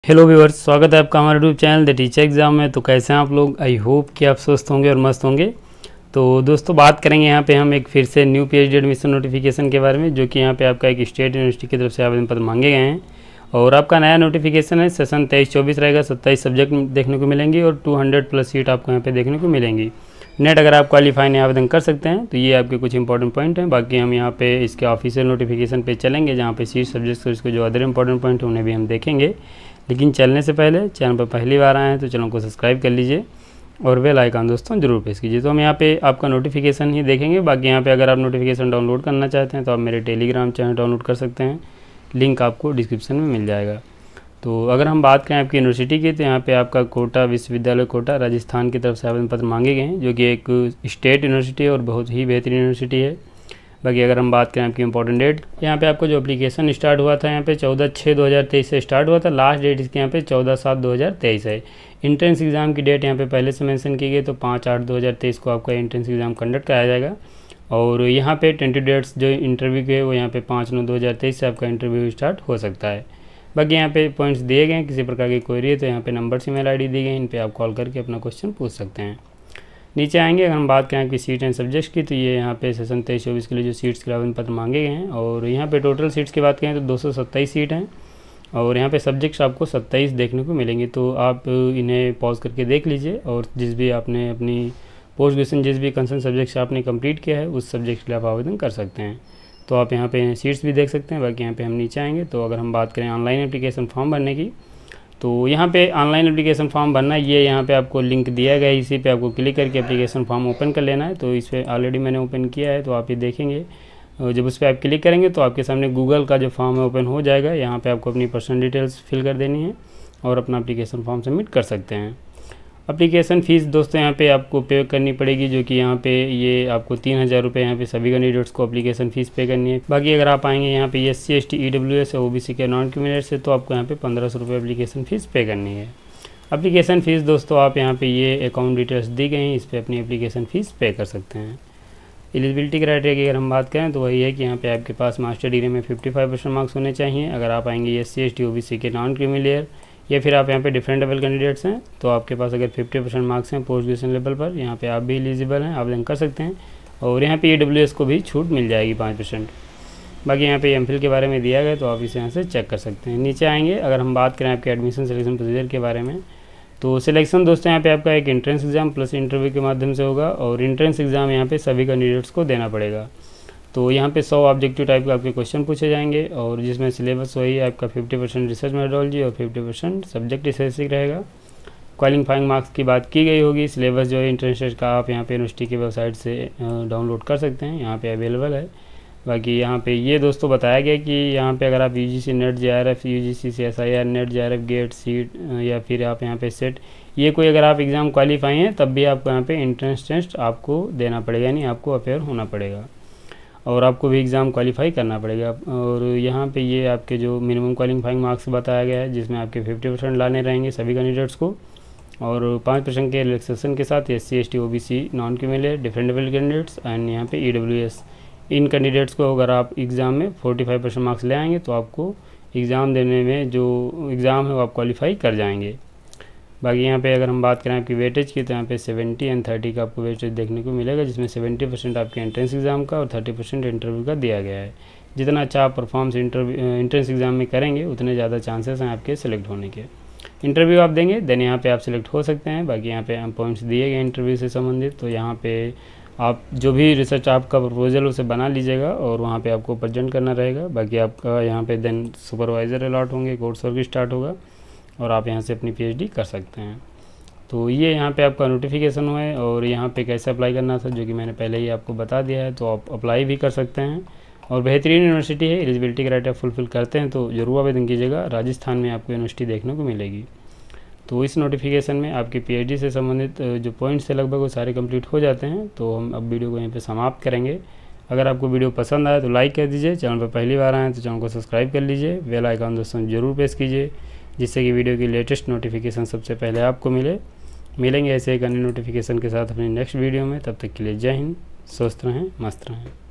Hello viewers, स्वागत है आपका हमारे YouTube channel the teacher exam में। तो कैसे हैं आप लोग? आई होप कि आप स्वस्थ होंगे और मस्त होंगे। तो दोस्तों, बात करेंगे यहाँ पे हम एक फिर से न्यू पीएचडी एडमिशन नोटिफिकेशन के बारे में, जो कि यहाँ पे आपका एक स्टेट यूनिवर्सिटी की तरफ से आवेदन पत्र मांगे गए हैं। और आपका नया नोटिफिकेशन है, सेशन 23-24 रहेगा। 27 सब्जेक्ट देखने को मिलेंगी और 200+ सीट आपको यहाँ पे देखने को मिलेंगी। नेट अगर आप क्वालिफाई नहीं आवेदन कर सकते हैं तो ये आपके कुछ इंपॉर्टेंट पॉइंट हैं। बाकी हम यहाँ पे इसके ऑफिशियल नोटिफिकेशन पे चलेंगे, जहाँ पे सीट सब्जेक्ट्स और इसके जो अदर इंपॉर्टेंट पॉइंट हैं उन्हें भी हम देखेंगे। लेकिन चलने से पहले चैनल पर पहली बार आए हैं तो चैनल को सब्सक्राइब कर लीजिए और बेल आइकन दोस्तों जरूर प्रेस कीजिए। तो हम यहाँ पे आपका नोटिफिकेशन ही देखेंगे। बाकी यहाँ पे अगर आप नोटिफिकेशन डाउनलोड करना चाहते हैं तो आप मेरे टेलीग्राम चैनल डाउनलोड कर सकते हैं, लिंक आपको डिस्क्रिप्शन में मिल जाएगा। तो अगर हम बात करें आपकी यूनिवर्सिटी की, तो यहाँ पे आपका कोटा विश्वविद्यालय कोटा राजस्थान की तरफ से आवेदन पत्र मांगे गए हैं, जो कि एक स्टेट यूनिवर्सिटी है और बहुत ही बेहतरीन यूनिवर्सिटी है। बाकी अगर हम बात करें आपकी इंपॉर्टेंट डेट, यहाँ पे आपको जो एप्लीकेशन स्टार्ट हुआ था यहाँ पे 14/6/2023 से स्टार्ट हुआ था। लास्ट डेट इसके यहाँ पे 14/7/2023 है। इंट्रेंस एग्ज़ाम की डेट यहाँ पे पहले से मेंशन की गई, तो 5/8/2023 को आपका इंट्रेंस एग्ज़ाम कंडक्ट कराया जाएगा। और यहाँ पे 20 डेट्स जो इंटरव्यू के वो यहाँ पे 5/9/2023 से आपका इंटरव्यू स्टार्ट हो सकता है। बाकी यहाँ पे पॉइंट्स दिए गए हैं, किसी प्रकार की क्वेरी है तो यहाँ पे नंबर्स ईमेल आईडी दी गई है, इन पे आप कॉल करके अपना क्वेश्चन पूछ सकते हैं। नीचे आएंगे, अगर हम बात करें आपकी सीट एंड सब्जेक्ट्स की, तो ये यहाँ पे सेशन 23-24 के लिए जो सीट्स के आवेदन पत्र मांगे गए हैं। और यहाँ पे टोटल सीट्स की बात करें तो 227 सीट हैं और यहाँ पे सब्जेक्ट्स आपको 27 देखने को मिलेंगी। तो आप इन्हें पॉज करके देख लीजिए और जिस भी आपने अपनी पोस्ट ग्रेजुएशन जिस भी कंसर्न सब्जेक्ट्स आपने कंप्लीट किया है उस सब्जेक्ट के लिए आप आवेदन कर सकते हैं। तो आप यहाँ पे सीट्स भी देख सकते हैं। बाकी यहाँ पे हम नीचे आएंगे, तो अगर हम बात करें ऑनलाइन एप्लीकेशन फॉर्म भरने की, तो यहाँ पे ऑनलाइन एप्लीकेशन फॉर्म भरना, ये यहाँ पे आपको लिंक दिया गया है, इसी पे आपको क्लिक करके एप्लीकेशन फॉर्म ओपन कर लेना है। तो इस पर ऑलरेडी मैंने ओपन किया है, तो आप ये देखेंगे। जब उस पर आप क्लिक करेंगे तो आपके सामने गूगल का जो फॉर्म है ओपन हो जाएगा। यहाँ पे आपको अपनी पर्सनल डिटेल्स फिल कर देनी है और अपना एप्लीकेशन फॉर्म सबमिट कर सकते हैं। एप्लीकेशन फ़ीस दोस्तों यहाँ पे आपको पे करनी पड़ेगी, जो कि यहाँ पे ये आपको 3000 रुपये यहाँ पे सभी कैंडिडेट्स को एप्लीकेशन फ़ीस पे करनी है। बाकी अगर आप आएंगे यहाँ पे SC ST EWS और OBC के नॉन क्रिमिनल से, तो आपको यहाँ पे 1500 रुपये एप्लीकेशन फ़ीस पे करनी है। एप्लीकेशन फ़ीस दोस्तों आप यहाँ पे ये अकाउंट डिटेल्स दी गई हैं, इस पर अपनी एप्लीकेशन फ़ीस पे कर सकते हैं। एलिजिबिलिटी क्राइटेरिया की अगर हम बात करें तो वही है कि यहाँ पे आपके पास मास्टर डिग्री में 55% मार्क्स होने चाहिए। अगर आप आएंगे SC ST OBC के नॉन क्रिमिनल या फिर आप यहाँ पे डिफरेंट लेवल कैंडिडेट्स हैं, तो आपके पास अगर 50% मार्क्स हैं पोस्ट ग्रेजुएशन लेवल पर, यहाँ पे आप भी एलिजिबल हैं, आवेदन कर सकते हैं। और यहाँ पे EWS को भी छूट मिल जाएगी 5%। बाकी यहाँ पे MPhil के बारे में दिया गया, तो आप इसे यहाँ से चेक कर सकते हैं। नीचे आएंगे, अगर हम बात करें आपके एडमिशन सिलेक्शन प्रोसीजर के बारे में, तो सिलेक्शन दोस्तों यहाँ पे आपका एक एंट्रेंस एग्ज़ाम प्लस इंटरव्यू के माध्यम से होगा। और एंट्रेंस एग्ज़ाम यहाँ पे सभी कैंडिडेट्स को देना पड़ेगा। तो यहाँ पे 100 ऑब्जेक्टिव टाइप के आपके क्वेश्चन पूछे जाएंगे और जिसमें सिलेबस वही है आपका 50% रिसर्च मेथोडोलॉजी और 50% सब्जेक्ट स्पेसिफिक रहेगा। क्वालिफाइंग मार्क्स की बात की गई होगी। सिलेबस जो है इंटरेस्ट का आप यहाँ पे यूनिवर्सिटी की वेबसाइट से डाउनलोड कर सकते हैं, यहाँ पे अवेलेबल है। बाकी यहाँ पे ये दोस्तों बताया गया कि यहाँ पे अगर आप UGC NET JRF UGC CSIR NET JRF GATE seat या फिर आप यहाँ पे सेट, ये कोई अगर आप एग्ज़ाम क्वालिफाई हैं तब भी आपको यहाँ पे एंट्रेंस टेस्ट आपको देना पड़ेगा, यानी आपको अपेयर होना पड़ेगा और आपको भी एग्ज़ाम क्वालिफाई करना पड़ेगा। और यहाँ पे ये आपके जो मिनिमम क्वालिफाइंग मार्क्स बताया गया है, जिसमें आपके 50% लाने रहेंगे सभी कैंडिडेट्स को और 5% के रिलैक्सेशन के साथ SC ST OBC non criminal different level candidates and यहाँ पे EWS, इन कैंडिडेट्स को अगर आप एग्ज़ाम में 45% मार्क्स ले आएंगे तो आपको एग्ज़ाम देने में जो एग्ज़ाम है वो आप क्वालिफाई कर जाएंगे। बाकी यहाँ पे अगर हम बात करें आपकी वेटेज की, तो यहाँ पे 70 और 30 का आपको वेटेज देखने को मिलेगा, जिसमें 70% आपके एंट्रेंस एग्ज़ाम का और 30% इंटरव्यू का दिया गया है। जितना अच्छा आप परफॉर्मेंस एंट्रेंस एग्ज़ाम में करेंगे उतने ज़्यादा चांसेस हैं आपके सिलेक्ट होने के। इंटरव्यू आप देंगे देन यहाँ पे आप सिलेक्ट हो सकते हैं। बाकी यहाँ पे पॉइंट्स दिए गए इंटरव्यू से संबंधित, तो यहाँ पे आप जो भी रिसर्च आपका प्रपोजल उसे बना लीजिएगा और वहाँ पे आपको प्रेजेंट करना रहेगा। बाकी आपका यहाँ पे देन सुपरवाइज़र अलॉट होंगे, कोर्स वर्क स्टार्ट होगा और आप यहाँ से अपनी PhD कर सकते हैं। तो ये यहाँ पे आपका नोटिफिकेशन हुआ है और यहाँ पे कैसे अप्लाई करना था जो कि मैंने पहले ही आपको बता दिया है, तो आप अप्लाई भी कर सकते हैं। और बेहतरीन यूनिवर्सिटी है, एलिजिबिलिटी क्राइटेरिया फुलफिल करते हैं तो ज़रूर आवेदन कीजिएगा। राजस्थान में आपको यूनिवर्सिटी देखने को मिलेगी। तो इस नोटिफिकेशन में आपकी PhD से संबंधित जो पॉइंट्स है लगभग वो सारे कंप्लीट हो जाते हैं। तो हम अब वीडियो को यहीं पे समाप्त करेंगे। अगर आपको वीडियो पसंद आए तो लाइक कर दीजिए, चैनल पर पहली बार आए तो चैनल को सब्सक्राइब कर लीजिए, बेल आइकन दोस्तों जरूर प्रेस कीजिए, जिससे कि वीडियो की लेटेस्ट नोटिफिकेशन सबसे पहले आपको मिलेंगे ऐसे एक अन्य नोटिफिकेशन के साथ अपनी नेक्स्ट वीडियो में। तब तक के लिए जय हिंद, स्वस्थ रहें, मस्त रहें।